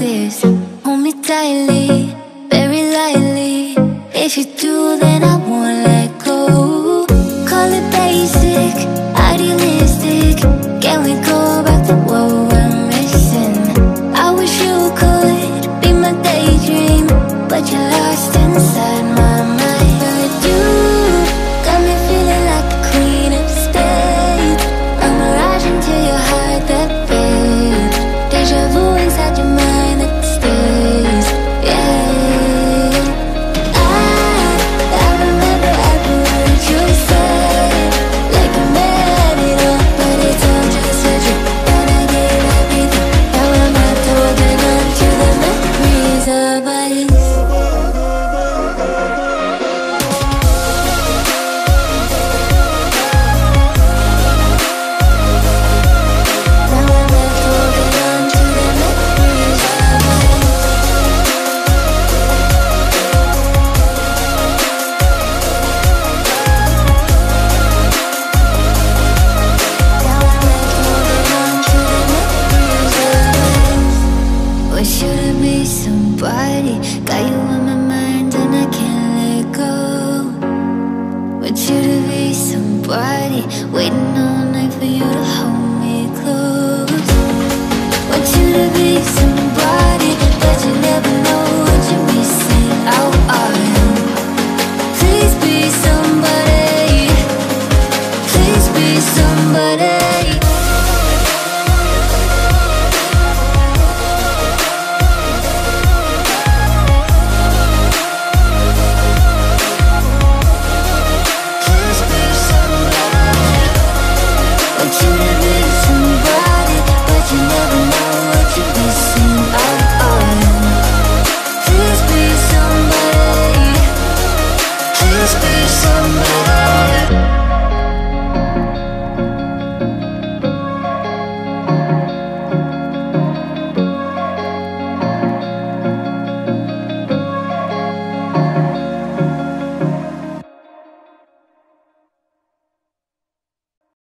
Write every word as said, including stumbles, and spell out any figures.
this. Hold me tightly, very lightly. If you do, then I won't let go. Call it basic, idealistic. Can we go back to what we're missing? I wish you could be my daydream, but you're lost inside my mind. But you got me feeling like the queen of spades, a mirage into your heart that fades, deja vu inside your mind that stays. Yeah, I, I remember every word you said, like you meant it all, but it's all just a trick. But I gave everything, now I'm not holding on to the memories of us. Want you to be somebody, got you on my mind and I can't let go. Want you to be somebody, waiting all night for you to hold me close. Want you to be somebody.